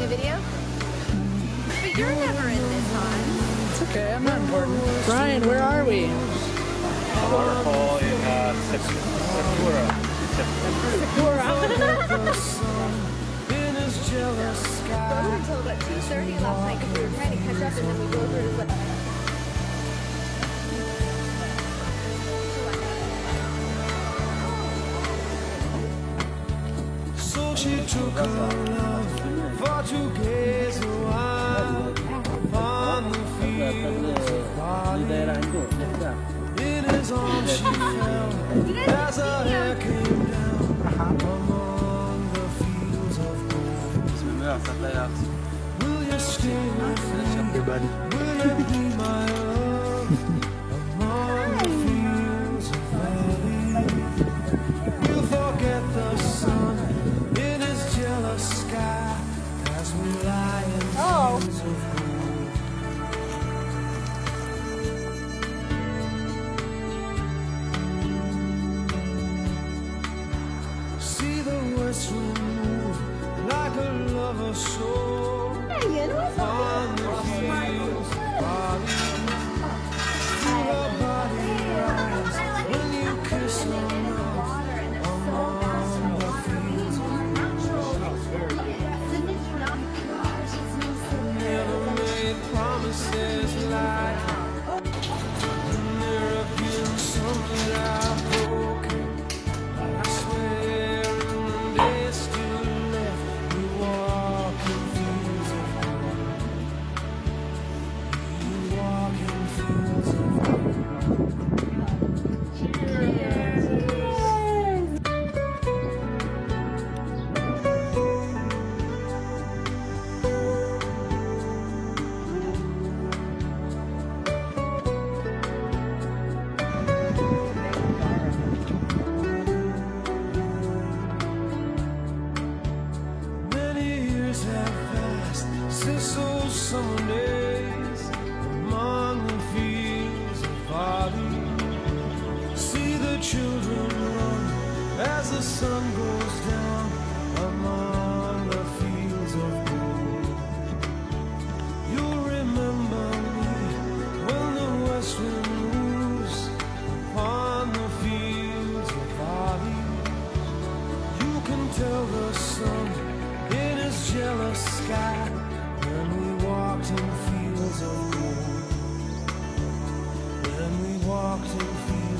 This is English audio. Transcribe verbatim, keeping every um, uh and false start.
a video? But you're never in this time. It's okay, I'm not important. Brian, where are we? Waterfall in uh, Sakura. Sakura. Drove until about two thirty last night because we were trying to catch up and then we drove her to the... So she took her love for to gaze a while upon the fields of Bali. In his arms she fell as her hair came down among the fields of gold. Will you stay with me? Will you be my love among the fields of Bali? We'll forget the sun in his jealous sky as we lie in fields of gold. See the west wind move like a lover's soul on the fields of Bali. Feel her body rise when you kiss her mouth among the fields of gold. Never made promises like there have been some that I've broken. I swear in the days still left, we walk in fields of gold. We walk in fields of gold. Many years have passed since those summer days among the fields of Bali. See the children run as the sun goes down among the fields of gold. You'll remember me when the west wind moves upon the fields of Bali. You can tell the sun in his jealous sky when we walked in fields of gold. When we walked in fields